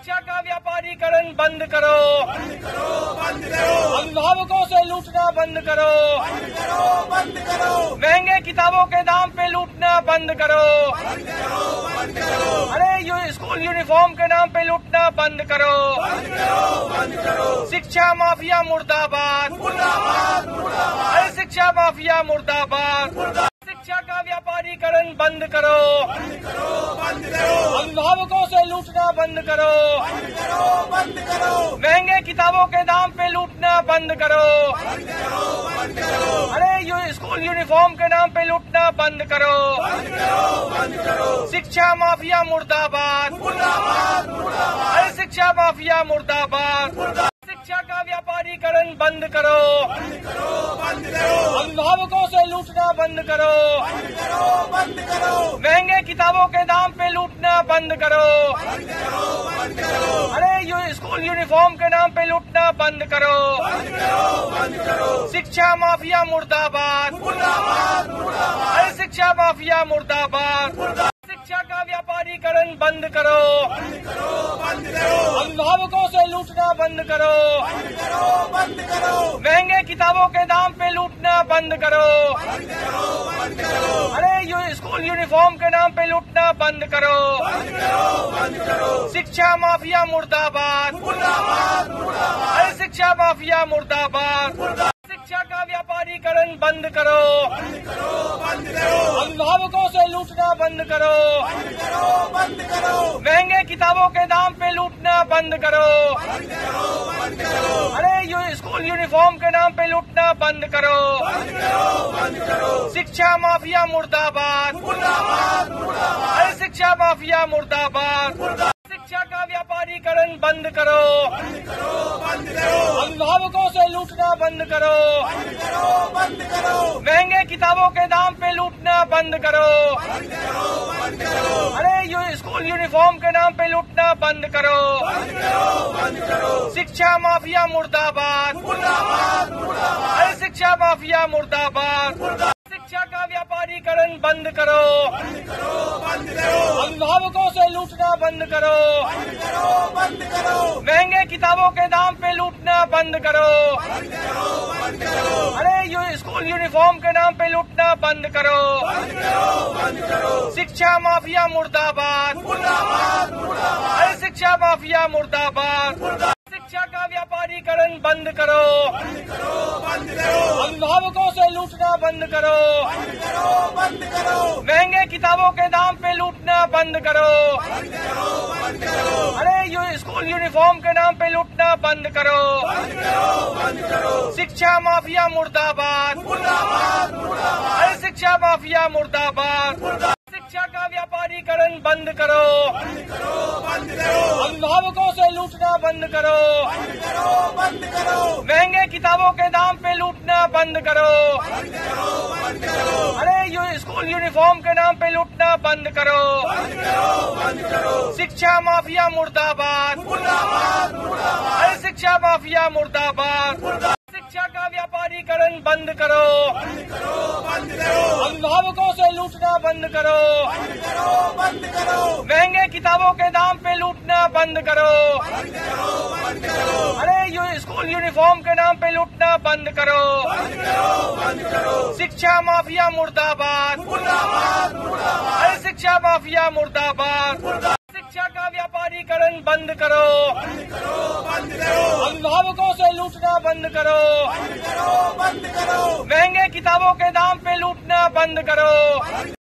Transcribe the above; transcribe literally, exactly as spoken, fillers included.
शिक्षा का व्यापारीकरण बंद करो, बंद करो, बंद करो, अभिभावकों से लूटना बंद करो, बंद करो, बंद करो, महंगे किताबों के दाम पे लूटना बंद करो, बंद करो, बंद करो, अरे यू स्कूल यूनिफॉर्म के नाम पे लूटना बंद करो, बंद करो, बंद करो, शिक्षा माफिया मुर्दाबाद, मुर्दाबाद, मुर्दाबाद, अरे शिक्षा माफिया मुर्दाबाद, मुर्दाबाद, शिक्षा का व्यापारीकरण बंद करो, बंद करो, बंद करो, अभिभावकों से लूटना बंद करो, बंद करो, बंद करो, महंगे किताबों के दाम पे लूटना बंद करो, बंद करो, बंद करो, अरे यू स्कूल यूनिफॉर्म के नाम पे लूटना बंद करो, बंद करो, बंद करो, शिक्षा माफिया मुर्दाबाद, मुर्दाबाद, मुर्दाबाद, अरे शिक्षा माफिया मुर्दाबाद, मुर्दाबाद, शिक्षा का व्यापारीकरण बंद करो, बंद करो, बंद करो, अभिभावकों से लूटना बंद करो, बंद करो, बंद करो, महंगे किताबों के दाम पे लूटना बंद करो, बंद करो, बंद करो, अरे यू स्कूल यूनिफॉर्म के नाम पे लूटना बंद करो, बंद करो, बंद करो, शिक्षा माफिया मुर्दाबाद, मुर्दाबाद, मुर्दाबाद, अरे शिक्षा माफिया मुर्दाबाद, मुर्दाबाद, शिक्षा का व्यापारीकरण बंद करो, बंद करो, बंद करो, अभिभावकों से लूटना बंद करो, बंद करो, बंद करो, महंगे किताबों के दाम पे लूटना बंद करो, बंद करो, बंद करो, अरे यू स्कूल यूनिफॉर्म के नाम पे लूटना बंद करो, बंद करो, बंद करो, शिक्षा माफिया मुर्दाबाद, मुर्दाबाद, मुर्दाबाद, अरे शिक्षा माफिया मुर्दाबाद, मुर्दाबाद, शिक्षा का व्यापारीकरण बंद करो, बंद करो, बंद करो, अभिभावकों से लूटना बंद करो, बंद करो, बंद करो, महंगे किताबों के दाम पे लूटना बंद करो, बंद करो, बंद करो, अरे यू स्कूल यूनिफॉर्म के नाम पे लूटना बंद करो, बंद करो, बंद करो, शिक्षा माफिया मुर्दाबाद, मुर्दाबाद, मुर्दाबाद, अरे शिक्षा माफिया मुर्दाबाद, मुर्दाबाद, शिक्षा का व्यापारीकरण बंद करो, बंद करो, बंद करो, अभिभावकों से लूटना बंद करो, बंद करो, बंद करो, महंगे किताबों के दाम पे लूटना बंद करो, बंद करो, बंद करो, अरे यू स्कूल यूनिफॉर्म के नाम पे लूटना बंद करो, बंद करो, बंद करो, शिक्षा माफिया मुर्दाबाद, मुर्दाबाद, मुर्दाबाद, अरे शिक्षा माफिया मुर्दाबाद, मुर्दाबाद, शिक्षा का व्यापारीकरण बंद करो, बंद करो, बंद करो, अभिभावकों से लूटना बंद करो, बंद करो, बंद करो, महंगे किताबों के दाम पे लूटना बंद करो, बंद करो, बंद करो, अरे यू स्कूल यूनिफॉर्म के नाम पे लूटना बंद करो, बंद करो, बंद करो, शिक्षा माफिया मुर्दाबाद, मुर्दाबाद, मुर्दाबाद, अरे शिक्षा माफिया मुर्दाबाद, मुर्दाबाद, शिक्षा का व्यापारीकरण बंद करो, बंद करो, बंद करो, अभिभावकों से लूटना बंद करो, बंद करो, बंद करो, महंगे किताबों के दाम पे लूटना बंद करो, बंद करो, बंद करो, अरे यू स्कूल यूनिफॉर्म के नाम पे लूटना बंद करो, बंद करो, बंद करो, शिक्षा माफिया मुर्दाबाद, मुर्दाबाद, मुर्दाबाद, अरे शिक्षा माफिया मुर्दाबाद, मुर्दाबाद, शिक्षा का व्यापारीकरण बंद करो, बंद करो, बंद करो, अभिभावकों से लूटना बंद करो, बंद करो, बंद करो, महंगे किताबों के दाम पे लूटना बंद करो, बंद करो, बंद करो, अरे यू स्कूल यूनिफॉर्म के नाम पे लूटना बंद करो, बंद करो, बंद करो, शिक्षा माफिया मुर्दाबाद, मुर्दाबाद, मुर्दाबाद, अरे शिक्षा माफिया मुर्दाबाद, मुर्दाबाद, शिक्षा का व्यापारीकरण बंद करो, बंद करो, बंद करो, अभिभावकों से लूटना बंद करो, बंद करो, बंद करो, महंगे किताबों के दाम पे लूटना बंद करो, बंद करो, बंद करो, अरे यू स्कूल यूनिफॉर्म के नाम पे लूटना बंद करो, बंद करो, बंद करो, शिक्षा माफिया मुर्दाबाद, मुर्दाबाद, मुर्दाबाद, अरे शिक्षा माफिया मुर्दाबाद, मुर्दाबाद, शिक्षा का व्यापारीकरण बंद करो, बंद करो, बंद करो, अभिभावकों से लूटना बंद करो, बंद करो, बंद करो, महंगे किताबों के दाम पे लूटना बंद करो, बंद